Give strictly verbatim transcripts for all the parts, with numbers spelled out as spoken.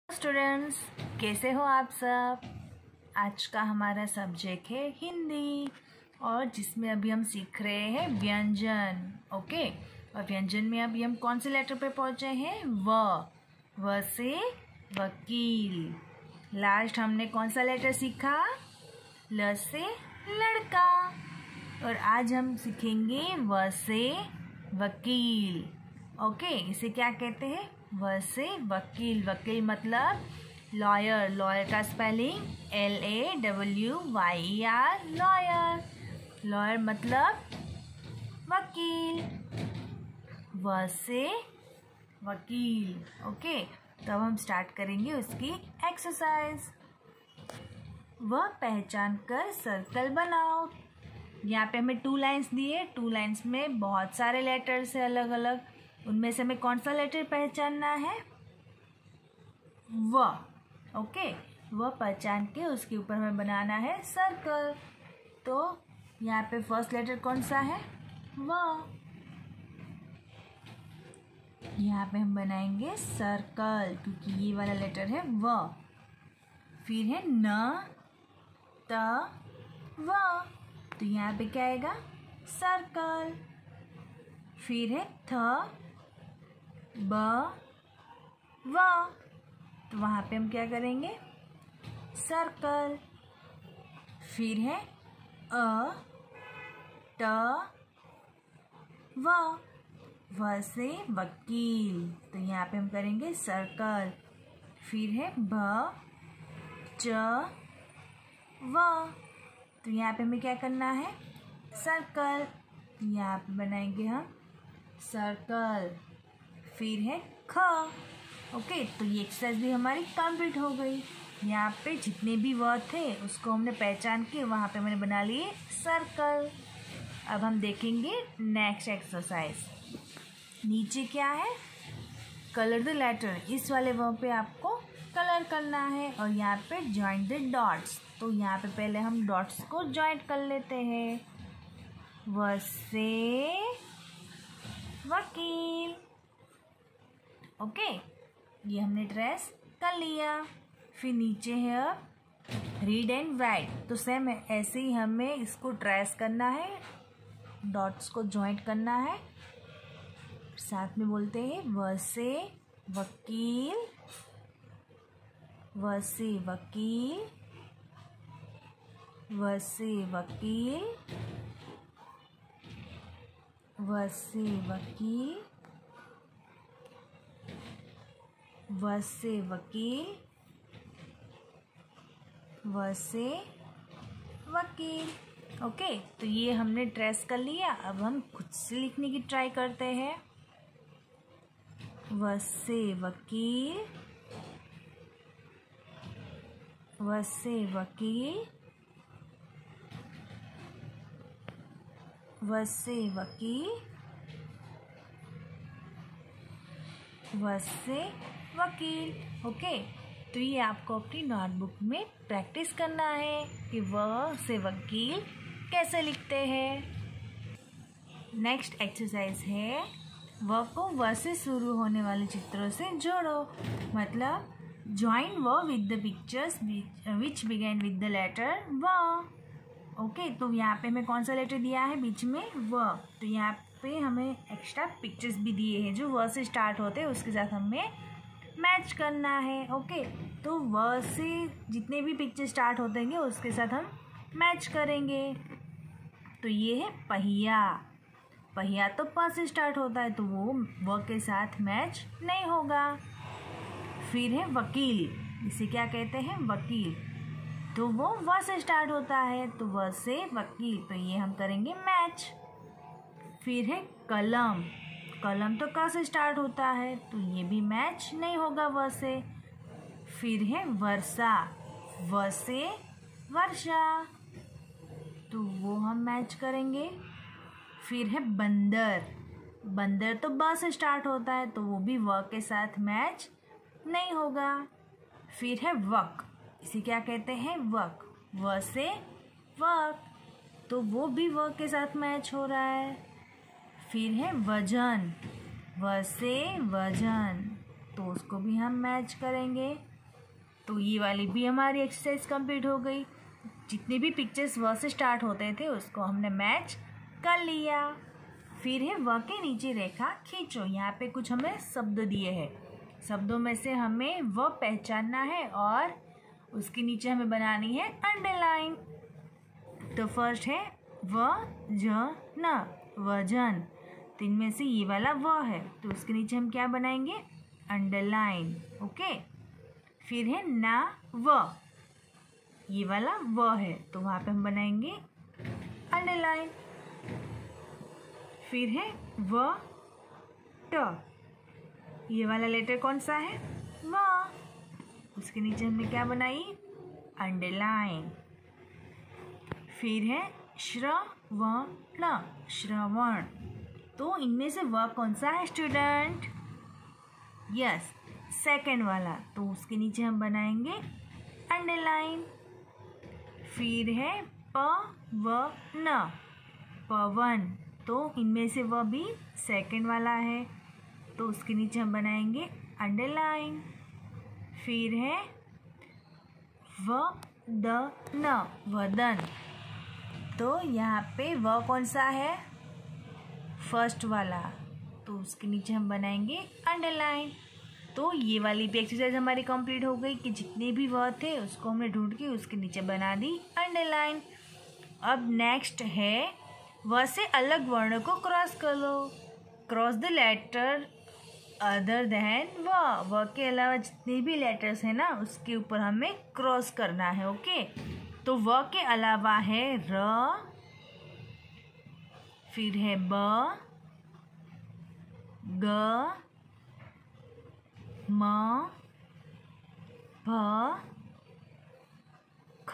Students, कैसे हो आप सब। आज का हमारा सब्जेक्ट है हिंदी और जिसमें अभी हम सीख रहे हैं व्यंजन। ओके, और व्यंजन में अभी हम कौन से लेटर पे पहुंचे हैं? व व से वकील। लास्ट हमने कौन सा लेटर सीखा? ल से लड़का। और आज हम सीखेंगे व से वकील। ओके, इसे क्या कहते हैं? व से वकील। वकील मतलब लॉयर। लॉयर का spelling L A W Y E R, lawyer. Lawyer मतलब वकील। व से वकील। ओके, तो अब हम स्टार्ट करेंगे उसकी एक्सरसाइज। वह पहचान कर सर्कल बनाओ। यहाँ पे हमें टू लाइंस दिए। टू लाइंस में बहुत सारे लेटर्स है अलग अलग। उनमें से हमें कौन सा लेटर पहचानना है? व। ओके, वह पहचान के उसके ऊपर हमें बनाना है सर्कल। तो यहाँ पे फर्स्ट लेटर कौन सा है? व। यहाँ पे हम बनाएंगे सर्कल क्योंकि ये वाला लेटर है व। फिर है न, त, व। तो यहाँ पे क्या आएगा? सर्कल। फिर है थ, ब, व। तो वहाँ पे हम क्या करेंगे? सर्कल। फिर है अ, ट, व। व से वकील। तो यहाँ पे हम करेंगे सर्कल। फिर है भ, च, व। तो यहाँ पे हमें क्या करना है? सर्कल। यहाँ पे बनाएंगे हम सर्कल। फिर है ख। ओके, तो ये एक्सरसाइज भी हमारी कंप्लीट हो गई। यहाँ पे जितने भी वर्ड थे उसको हमने पहचान के वहाँ पे मैंने बना लिए सर्कल। अब हम देखेंगे नेक्स्ट एक्सरसाइज। नीचे क्या है? Colour the letter. इस वाले वर्ड पे आपको कलर करना है और यहाँ पे जॉइन द डॉट्स। तो यहाँ पे पहले हम डॉट्स को जॉइंट कर लेते हैं। व से वकील। ओके, ये हमने ट्रेस कर लिया। फिर नीचे है अब रीड एंड राइट। तो सेम ऐसे ही हमें इसको ट्रेस करना है, डॉट्स को जॉइंट करना है। साथ में बोलते हैं व से वकील, व से वकील, व से वकील, व से वकील, व से वकील, व से वकील। ओके, तो ये हमने ट्रेस कर लिया। अब हम खुद से लिखने की ट्राई करते हैं। व से वकील, व से वकील, व से वकील, व से वकील। ओके, तो ये आपको अपनी नोटबुक में प्रैक्टिस करना है कि व से वकील कैसे लिखते हैं। नेक्स्ट एक्सरसाइज है व को व से शुरू होने वाले चित्रों से जोड़ो। मतलब ज्वाइन व with the pictures which begin with the letter व। ओके, तो यहाँ पे हमें कौन सा लेटर दिया है बीच में? व। तो यहाँ पे हमें एक्स्ट्रा पिक्चर्स भी दिए हैं जो व से स्टार्ट होते हैं, उसके साथ हमें मैच करना है। ओके, तो व से जितने भी पिक्चर स्टार्ट होते हैं उसके साथ हम मैच करेंगे। तो ये है पहिया। पहिया तो प से स्टार्ट होता है तो वो व के साथ मैच नहीं होगा। फिर है वकील। इसे क्या कहते हैं? वकील। तो वो व से स्टार्ट होता है तो व से वकील, तो ये हम करेंगे मैच। फिर है कलम। कलम तो क से स्टार्ट होता है तो ये भी मैच नहीं होगा व से। फिर है वर्षा। व से वर्षा, तो वो हम मैच करेंगे। फिर है बंदर। बंदर तो ब से स्टार्ट होता है तो वो भी व के साथ मैच नहीं होगा। फिर है वक। इसे क्या कहते हैं? वक। व से वक, तो वो भी व के साथ मैच हो रहा है। फिर है वजन। व से वजन, तो उसको भी हम मैच करेंगे। तो ये वाली भी हमारी एक्सरसाइज कंप्लीट हो गई। जितने भी पिक्चर्स व से स्टार्ट होते थे उसको हमने मैच कर लिया। फिर है व के नीचे रेखा खींचो। यहाँ पे कुछ हमें शब्द दिए हैं, शब्दों में से हमें व पहचानना है और उसके नीचे हमें बनानी है अंडरलाइन। तो फर्स्ट है व ज न, वजन। तो इनमें से ये वाला व है तो उसके नीचे हम क्या बनाएंगे, अंडरलाइन। ओके। फिर है ना व, ये वाला व है तो वहाँ पे हम बनाएंगे अंडरलाइन। फिर है व ट, ये वाला लेटर कौन सा है, व, उसके नीचे हमने क्या बनाई, अंडरलाइन। फिर है श्रवण, श्रवण। तो इनमें से व कौन सा है स्टूडेंट, यस सेकंड वाला, तो उसके नीचे हम बनाएंगे अंडरलाइन। फिर है प व न, पवन। तो इनमें से व भी सेकंड वाला है तो उसके नीचे हम बनाएंगे अंडरलाइन। फिर है व द न, वदन। तो यहाँ पे व कौन सा है, फर्स्ट वाला, तो उसके नीचे हम बनाएंगे अंडरलाइन। तो ये वाली भी एक्सरसाइज हमारी कंप्लीट हो गई कि जितने भी वर्ड थे उसको हमने ढूंढ के उसके नीचे बना दी अंडरलाइन। अब नेक्स्ट है व से अलग वर्ण को क्रॉस कर लो। Cross the letter other than व, व के अलावा जितने भी लेटर्स हैं ना उसके ऊपर हमें क्रॉस करना है। ओके। तो व के अलावा है र, फिर है ब, ग, म, भ, ख,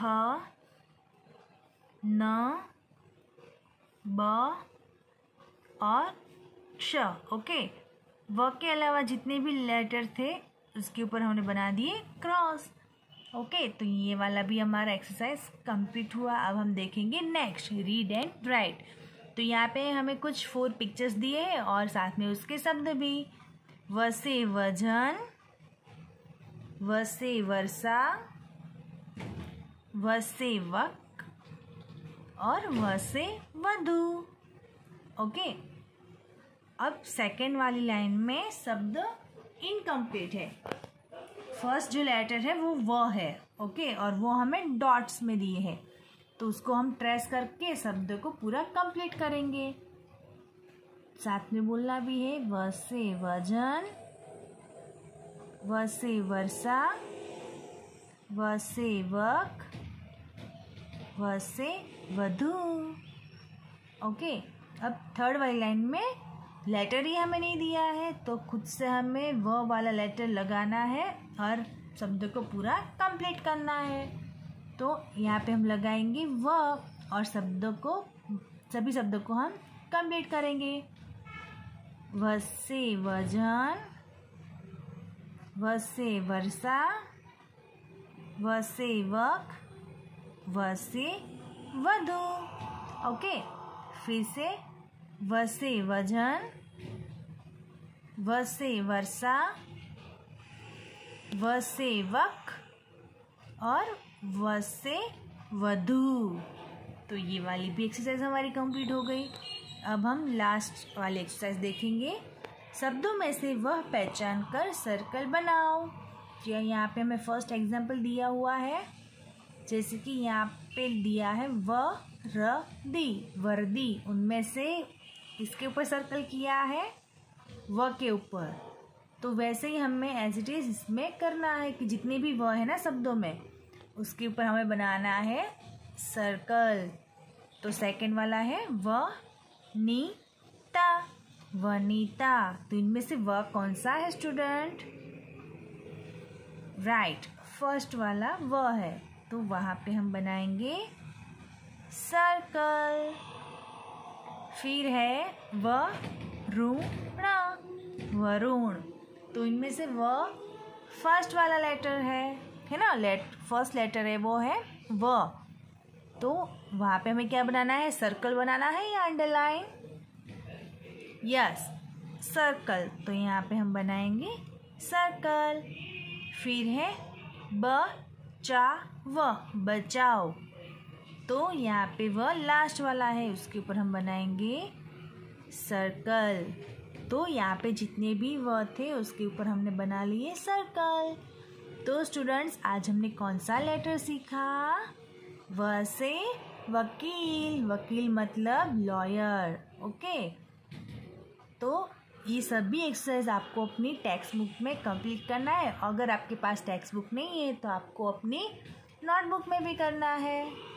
न, ब और श। ओके। व के अलावा जितने भी लेटर थे उसके ऊपर हमने बना दिए क्रॉस। ओके। तो ये वाला भी हमारा एक्सरसाइज कंप्लीट हुआ। अब हम देखेंगे नेक्स्ट, रीड एंड राइट। तो यहाँ पे हमें कुछ फोर पिक्चर्स दिए हैं और साथ में उसके शब्द भी। व से वजन, व से वर्षा, व से वक और व से वधु। ओके। अब सेकेंड वाली लाइन में शब्द इनकम्प्लीट है। फर्स्ट जो लेटर है वो व है। ओके। और वो हमें डॉट्स में दिए हैं तो उसको हम ट्रेस करके शब्द को पूरा कंप्लीट करेंगे। साथ में बोलना भी है, व से वजन, व से वर्षा, व से वक, व से वधु। ओके। अब थर्ड वाली लाइन में लेटर ही हमें नहीं दिया है तो खुद से हमें व वाला लेटर लगाना है और शब्द को पूरा कंप्लीट करना है। तो यहाँ पे हम लगाएंगे व और शब्दों को, सभी शब्दों को हम कंप्लीट करेंगे। व से वजन, व से वर्षा, व से वक, व से वधु। ओके। फिर से व से वजन, व से वर्षा, व से वक और व से वधु। तो ये वाली भी एक्सरसाइज हमारी कंप्लीट हो गई। अब हम लास्ट वाली एक्सरसाइज देखेंगे। शब्दों में से वह पहचान कर सर्कल बनाओ। जो यहाँ पे हमें फर्स्ट एग्जाम्पल दिया हुआ है, जैसे कि यहाँ पे दिया है व र दी, वर्दी। उनमें से किसके ऊपर सर्कल किया है, व के ऊपर। तो वैसे ही हमें एज इट इज इसमें करना है कि जितने भी व है ना शब्दों में उसके ऊपर हमें बनाना है सर्कल। तो सेकंड वाला है व नी ता, वनीता। तो इनमें से व कौन सा है स्टूडेंट, राइट फर्स्ट वाला व है तो वहाँ पे हम बनाएंगे सर्कल। फिर है वरुण, वरुण। तो इनमें से व फर्स्ट वाला लेटर है है ना, लेट फर्स्ट लेटर है वो है व। तो वहाँ पे हमें क्या बनाना है, सर्कल बनाना है या अंडरलाइन, यस सर्कल। तो यहाँ पे हम बनाएंगे सर्कल। फिर है ब चा व बचाओ। तो यहाँ पे वह लास्ट वाला है, उसके ऊपर हम बनाएंगे सर्कल। तो यहाँ पे जितने भी व थे उसके ऊपर हमने बना लिए सर्कल। तो स्टूडेंट्स आज हमने कौन सा लेटर सीखा? व से वकील, वकील मतलब लॉयर। ओके, तो ये सभी एक्सरसाइज आपको अपनी टेक्स्ट बुक में कंप्लीट करना है। अगर आपके पास टेक्स्ट बुक नहीं है तो आपको अपनी नोटबुक में भी करना है।